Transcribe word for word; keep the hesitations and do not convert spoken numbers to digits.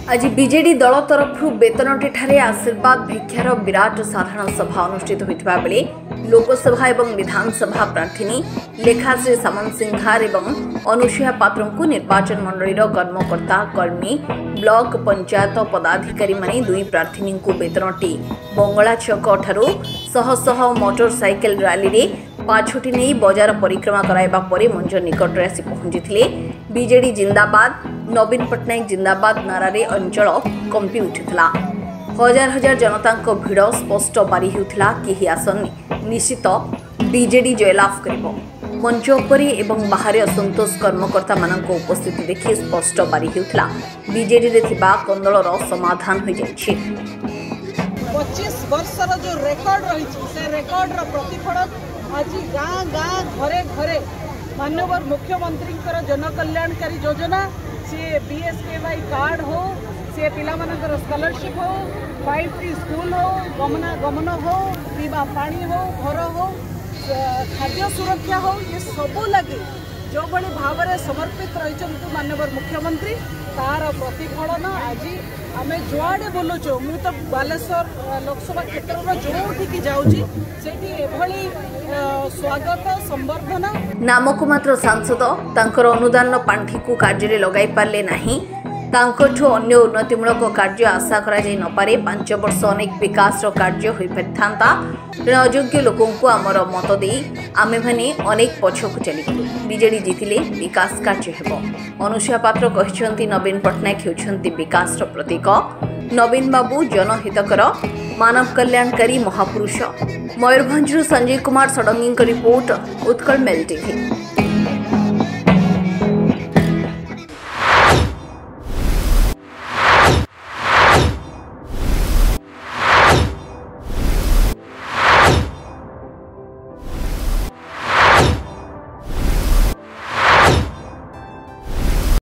आज बीजेडी दल तरफ बेतनटी ठारे आशीर्वाद भिक्षार विराट साधारण सभा अनुष्ठित होता बेले लोकसभा और विधानसभा प्रार्थी लेखाश्री सामंत सिंघार और अनुसुया पात्र को निर्वाचन मंडलीर कर्मकर्ता कर्मी ब्लॉक पंचायत पदाधिकारी माने दुई प्रार्थी को बेतनटी बंगला छक ठारू शह शह मोटरसाइकेल रैली रे पाछोटी नहीं बजार परिक्रमा कराइबा परे मंच निकट आसी पहुंची बीजेडी जिंदाबाद नवीन पट्टनायक जिंदाबाद नारे अंचल कंपी उठिला। हजार हजार जनता भिड़ स्पष्ट बारी होता कि आसन निश्चित बीजेडी जयलाभ करिबो। मंच उपरे एवं बाहर असंतोष कर्मकर्ता मानक उपस्थिति देखि स्पष्ट बारी होता बीजेडी रे थिबा कंदलर समाधान हो जायछि। पच्चीस वर्षर जो रेकर्ड रही से रेकर्ड प्रतिफलन आज गाँ गाँ घरे घरे माननीय मुख्यमंत्री जन कल्याणकारी योजना सी बीएसकेवाई कार्ड हो सी पिला स्कॉलरशिप हो फाइव फ्री स्कूल हो गमना गमन हो पीवा पानी हो घर हो खाद्य सुरक्षा हो ये सबू लगे जो भाई भाव में समर्पित रही माननीय मुख्यमंत्री तार प्रतिफलन आज आम जुआड़े बोलुचु मु तो बालेश्वर लोकसभा क्षेत्र जो जाऊँगी स्वागत संवर्धना नामक मात्र सांसद तांकर अनुदान पांठी को कार्य लगाई पारे नहीं तांकठो अन्य उन्नतिमूलक कार्य आशा करा जाई न पारे। पांच वर्ष अनेक विकास कार्य होई परिथांता तेणु अयोग्य लोकों को आमर मत दे आमे माने अनेक पछकु चलीगलु बीजेडी जीतिले विकास कार्य हेबो। अनुसुया पात्र कहिसंती नवीन पट्टनायक हेउछंती विकास प्रतीक। नवीन बाबू जनहितकर मानव कल्याणकारी महापुरुष। Mayurbhanj Sanjay Kumar Sadangi report Utkal mail TV.